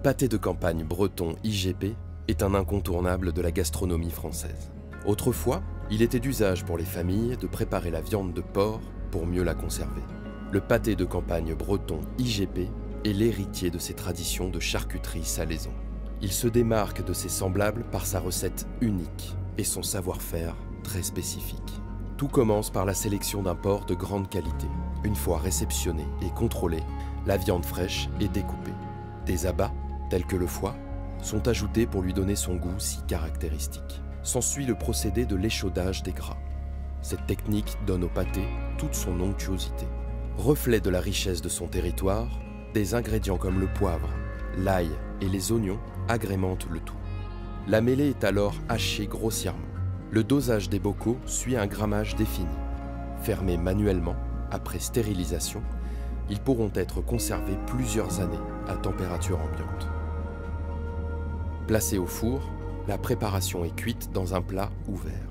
pâté de campagne breton IGP est un incontournable de la gastronomie française. Autrefois, il était d'usage pour les familles de préparer la viande de porc pour mieux la conserver. Le pâté de campagne breton IGP est l'héritier de ces traditions de charcuterie salaison. Il se démarque de ses semblables par sa recette unique et son savoir-faire très spécifique. Tout commence par la sélection d'un porc de grande qualité. Une fois réceptionné et contrôlé, la viande fraîche est découpée. Des abats, tels que le foie, sont ajoutés pour lui donner son goût si caractéristique. S'ensuit le procédé de l'échaudage des gras. Cette technique donne au pâté toute son onctuosité. Reflet de la richesse de son territoire, des ingrédients comme le poivre, l'ail et les oignons agrémentent le tout. La mêlée est alors hachée grossièrement. Le dosage des bocaux suit un grammage défini. Fermés manuellement, après stérilisation, ils pourront être conservés plusieurs années à température ambiante. Placés au four, la préparation est cuite dans un plat ouvert.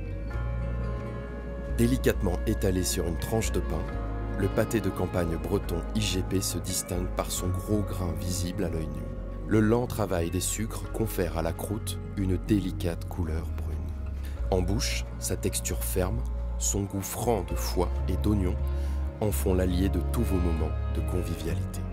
Délicatement étalé sur une tranche de pain, le pâté de campagne breton IGP se distingue par son gros grain visible à l'œil nu. Le lent travail des sucres confère à la croûte une délicate couleur brune. En bouche, sa texture ferme, son goût franc de foie et d'oignon en font l'allié de tous vos moments de convivialité.